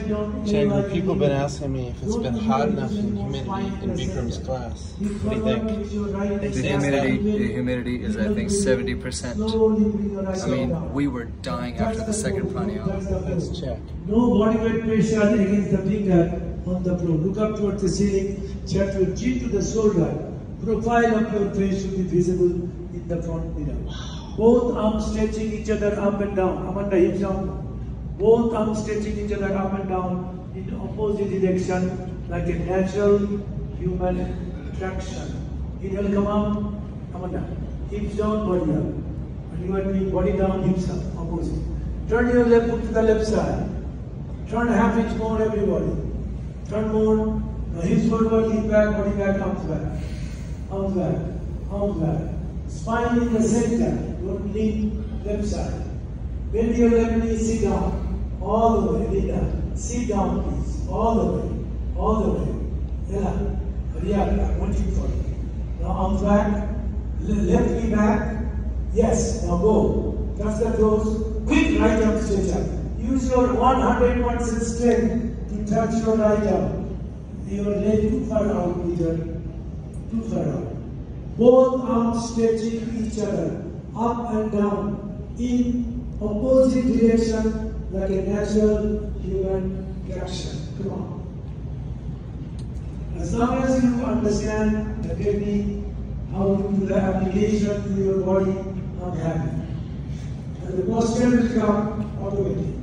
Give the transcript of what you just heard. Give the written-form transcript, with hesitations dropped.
Chandra, people have been asking me if it's been hot enough in humidity in Bikram's class. What do you think? The humidity is, I think, 70%. I mean, we were dying after the second pranayama. Let's check. No body weight pressure against the finger on the floor. Look up towards the ceiling, set your chin to the shoulder. Profile of your face should be visible in the front mirror. Both arms stretching each other up and down. Amanda, hips down. Both arms stretching each other up and down in opposite direction like a natural human traction. Inhale, come up. Amanda, hips down, body up. And you are doing body down, hips up, opposite. Turn your left foot to the left side. Turn half inch more, everybody. Turn more. Now hips forward, hip back, body back, arms back. Arms back, arms back. Spine in the center. Don't lean left side. Bend your left knee, sit down. All the way, lay down. Sit down, please. All the way. All the way. Ella, hurry up. I'm waiting for you. Now arms back. Left knee back. Yes. Now go. Touch the toes. Quick right arm stretch up. Use your 100% strength to touch your right arm. Your leg too far out, Peter. Too far out. Both arms stretching each other up and down in opposite direction like a natural human traction. Come on. As long as you understand the technique, how to do the application to your body, I'm happy. And the posture will come automatically.